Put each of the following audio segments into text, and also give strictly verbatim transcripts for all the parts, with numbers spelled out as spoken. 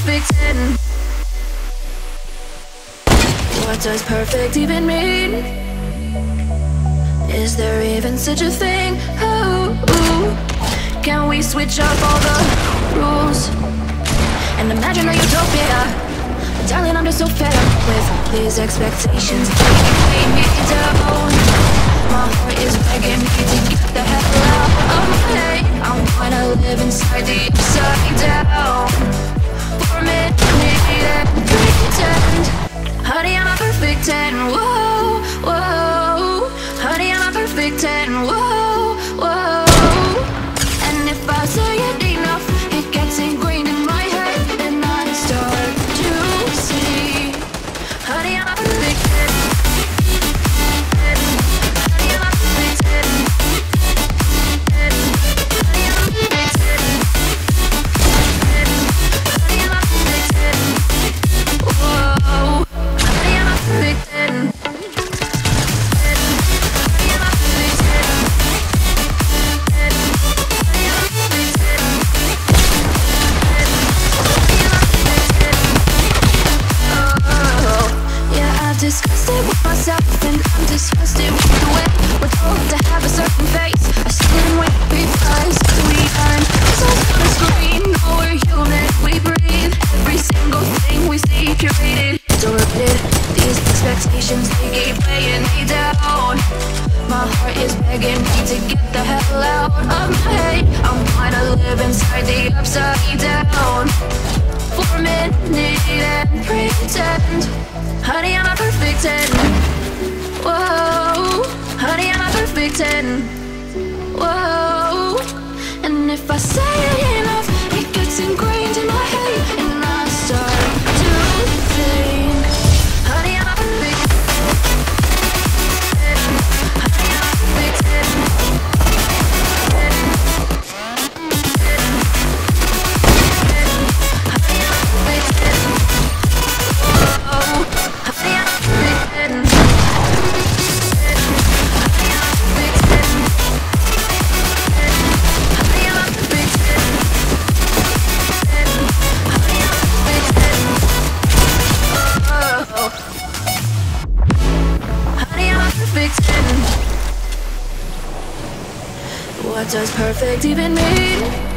perfect ten. What does perfect even mean? Is there even such a thing? Oh, ooh. Can we switch up all the rules and imagine a utopia? Darling, I'm just so fed up with these expectations. They me down. My heart is begging me to get the hell out of my head. I wanna live inside the upside down for a minute and pretend. Honey, I'm a perfect ten. Whoa, whoa. Honey, I'm a perfect ten. Whoa, whoa. And if I say it enough, it gets ingrained in my head, and I start to see. Honey, I'm a perfect ten. Honey, I'm a perfect ten. Honey, I'm a perfect ten. Honey, I'm a perfect ten. Whoa. Honey, I'm a perfect ten. Disgusted with myself and I'm disgusted with the way we're told to have a certain face. I stand with because we aren't souls on a screen. No, we're human, we breathe. Every single thing we see curated, it's overrated. These expectations, they keep weighing me down. My heart is begging me to get the hell out of my head. I'm trying to live inside the upside down for a minute and pretend. Honey, I'm a perfect ten. Whoa. Honey, I'm a perfect ten. Whoa. And if I say it enough, it gets ingrained in my head, and I start to think. Honey, I'm a perfect ten. Honey, I'm a perfect ten. Honey, I'm a perfect ten. Whoa. Honey, I'm a perfect ten. Honey, I'm a perfect ten. Honey, I'm a perfect ten. Honey, I'm a perfect ten. Oh. Honey, I'm a perfect ten. What does perfect even mean?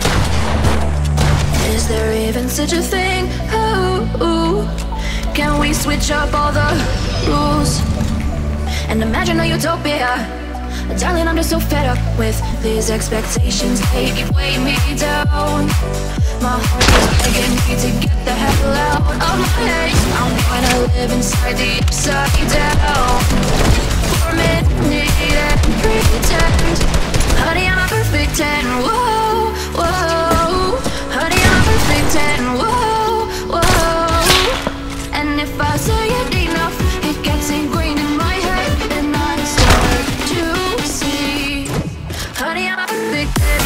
Is there even such a thing? Oh, ooh. Can we switch up all the rules and imagine a utopia? Darling, I'm just so fed up with these expectations. They keep weighing me down. My heart is begging me to get the hell out of my head. I'm trying to live inside the upside down for a minute and pretend. Honey, I'm a perfect ten. Whoa, whoa. Honey, I'm a perfect ten. Whoa, whoa. And if I say it enough, it gets ingrained in my head, and I start to see. Honey, I'm a perfect ten.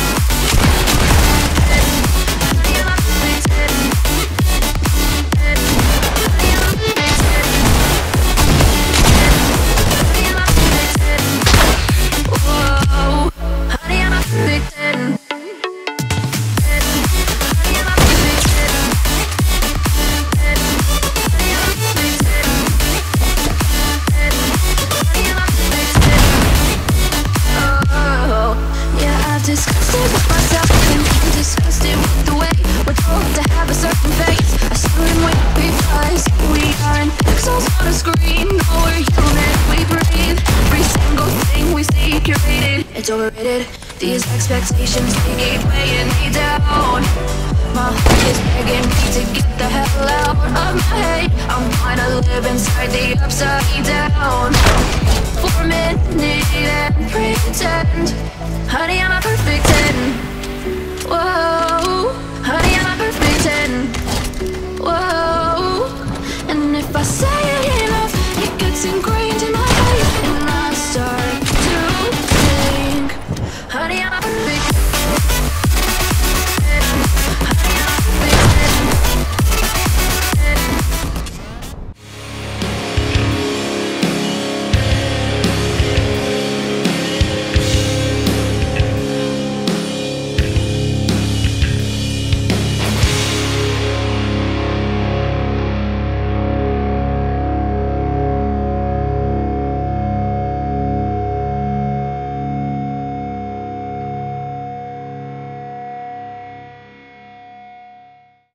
Honey, I'm a perfect ten. Honey, I'm a perfect ten. Honey, I'm a perfect ten. Whoa. Honey, I'm a perfect ten. Honey, I'm a perfect ten. Disgusted with myself and I'm disgusted with the way we're told to have a certain face. I stand with because we aren't pixels on a screen. No, we're human, we breathe. Every single thing we see curated, it's overrated. These expectations, they keep weighing me down. My heart is begging me to get the hell out of my head. I'm trying to live inside the upside down for a minute and pretend. Honey, I'm a perfect ten. Whoa. Honey, I'm a perfect ten. Whoa. And if I say